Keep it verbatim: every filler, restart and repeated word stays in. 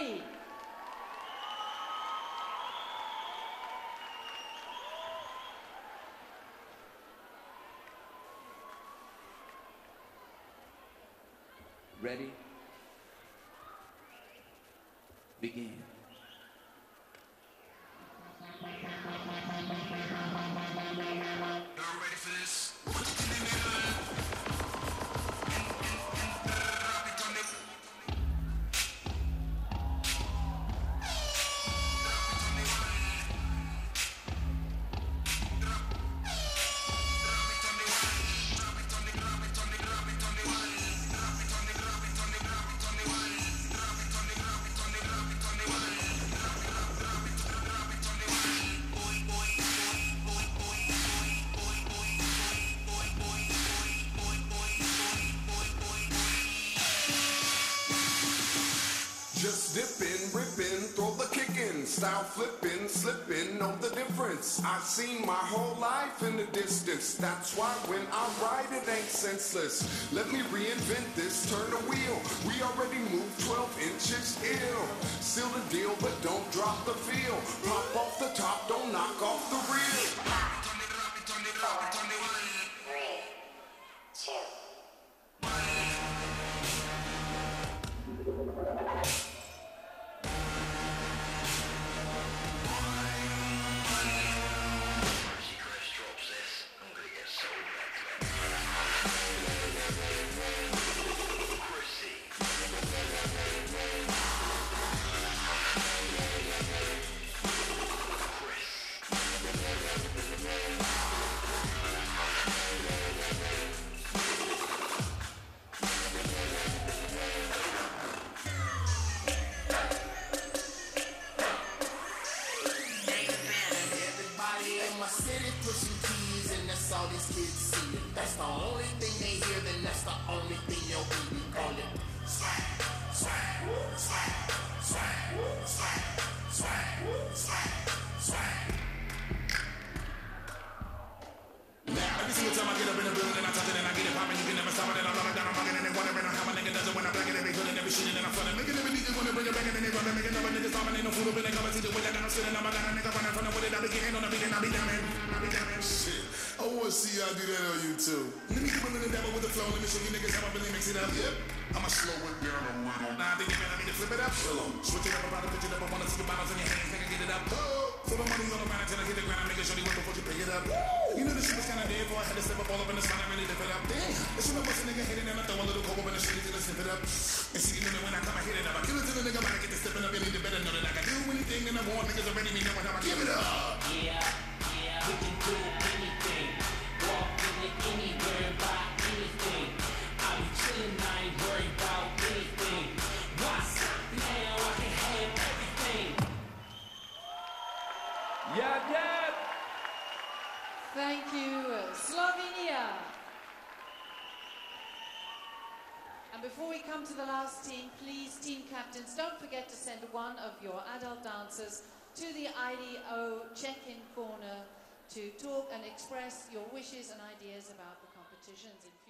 three. Ready? Begin. Y'all ready for this? Just dipping, ripping, throw the kickin', style flipping, slipping, know the difference. I've seen my whole life in the distance. That's why when I ride it ain't senseless. Let me reinvent this, turn the wheel. We already moved twelve inches ill. Seal the deal, but don't drop the feel. Pop off the top, don't knock off the reel. Three, two. My city pushing keys and that's all these kids see. That's the only thing they hear, then that's the only thing you'll be. We call it swag, swag, swag, swag, swag, swag, swag, swag. Now every single time I get up in the building and I touch it and I get it poppin', you can never stop it and I'm running down, I'm rockin' and they wondering how my nigga does it when I'm blackin' every hood and every shit and I'm frontin'. Making every nigga wanna bring it back and then they run it, making other niggas stoppin', ain't no fool up in they come and see the way that I'm sitting. I'm a got a nigga running from the way that I be getting on the beat and I be jamming, I be jamming. Shit, I wanna see y'all do that on YouTube. Let me keep on the devil with the flow, let me show you niggas how I really mix it up. Yep, I'ma slow it down a little. Nah, I think you better need to flip it up. Switch it up, I'm about to pitch it up. I wanna see the bottles in your hands, nigga, get it up. Throw the money all around until I hit the ground. I'm making sure they work before you pick it up. You know the shit was kinda dead before I had to step up all up in the spot and really lift it up. Damn, it's when I bust a nigga hitting and I throw a little coke up in the street till I snip it up. And see, you know that when I come, I hit it up. I kill it to the nigga, but I get to stepping up. You need to better know that I can do anything and I want niggas already me knowing how I give it up. Yeah, yeah, we can do anything. Walk in it anywhere, buy anything. I be chillin', I ain't worried about anything. Why stop now? I can have everything. Yeah, yeah. Thank you, Slovenia. And before we come to the last team, please, team captains, don't forget to send one of your adult dancers to the I D O check-in corner to talk and express your wishes and ideas about the competitions in